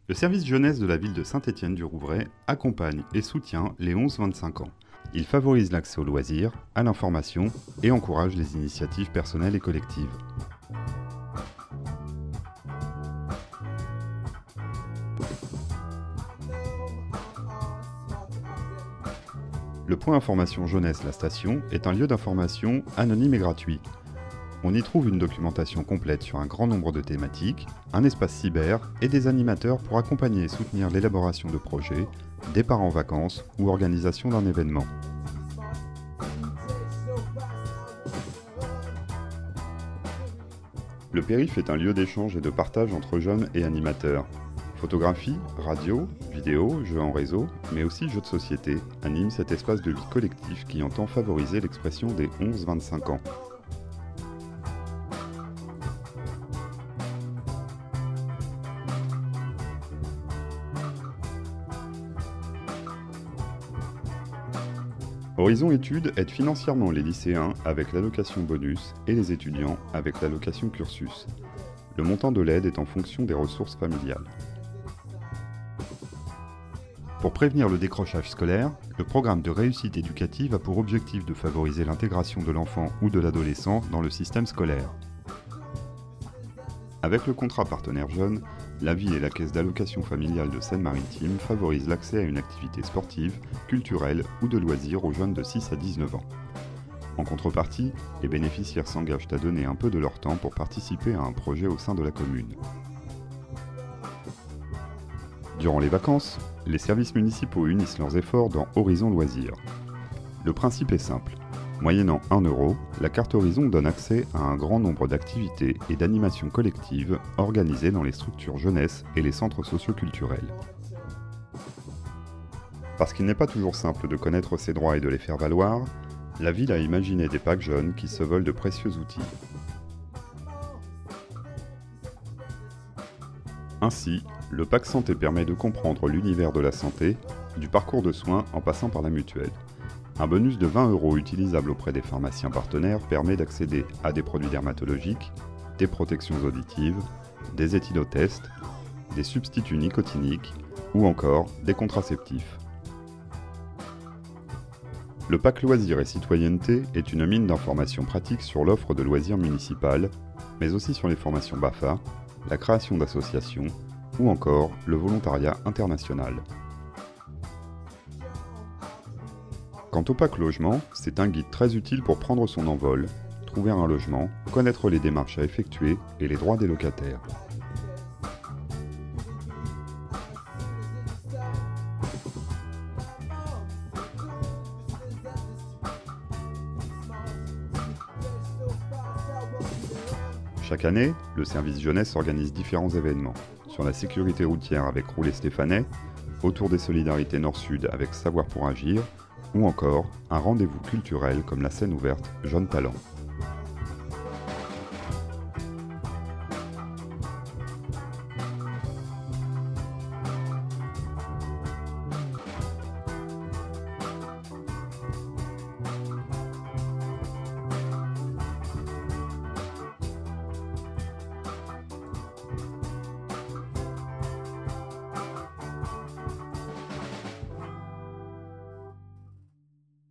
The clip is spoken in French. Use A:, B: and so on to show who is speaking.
A: Le service jeunesse de la ville de Saint-Étienne-du-Rouvray accompagne et soutient les 11-25 ans. Il favorise l'accès aux loisirs, à l'information et encourage les initiatives personnelles et collectives. Le point information jeunesse La Station est un lieu d'information anonyme et gratuit. On y trouve une documentation complète sur un grand nombre de thématiques, un espace cyber et des animateurs pour accompagner et soutenir l'élaboration de projets, départ en vacances ou organisation d'un événement. Le périph' est un lieu d'échange et de partage entre jeunes et animateurs. Photographie, radio, vidéo, jeux en réseau, mais aussi jeux de société, animent cet espace de vie collectif qui entend favoriser l'expression des 11-25 ans. Horizon Études aide financièrement les lycéens avec l'allocation bonus et les étudiants avec l'allocation cursus. Le montant de l'aide est en fonction des ressources familiales. Pour prévenir le décrochage scolaire, le programme de réussite éducative a pour objectif de favoriser l'intégration de l'enfant ou de l'adolescent dans le système scolaire. Avec le contrat partenaire jeune, la ville et la caisse d'allocation familiale de Seine-Maritime favorisent l'accès à une activité sportive, culturelle ou de loisirs aux jeunes de 6 à 19 ans. En contrepartie, les bénéficiaires s'engagent à donner un peu de leur temps pour participer à un projet au sein de la commune. Durant les vacances, les services municipaux unissent leurs efforts dans Horizon Loisirs. Le principe est simple. Moyennant 1 €, la carte Horizon donne accès à un grand nombre d'activités et d'animations collectives organisées dans les structures jeunesse et les centres socio-culturels. Parce qu'il n'est pas toujours simple de connaître ses droits et de les faire valoir, la ville a imaginé des packs jeunes qui se volent de précieux outils. Ainsi, le pack santé permet de comprendre l'univers de la santé, du parcours de soins en passant par la mutuelle. Un bonus de 20 € utilisable auprès des pharmaciens partenaires permet d'accéder à des produits dermatologiques, des protections auditives, des éthylotests, des substituts nicotiniques ou encore des contraceptifs. Le pack loisirs et citoyenneté est une mine d'informations pratiques sur l'offre de loisirs municipale, mais aussi sur les formations BAFA, la création d'associations ou encore le volontariat international. Quant au pack logement, c'est un guide très utile pour prendre son envol, trouver un logement, connaître les démarches à effectuer et les droits des locataires. Chaque année, le service jeunesse organise différents événements, sur la sécurité routière avec Rouler Stéphanais, autour des solidarités Nord-Sud avec Savoir pour Agir, ou encore un rendez-vous culturel comme la scène ouverte Jeunes Talents.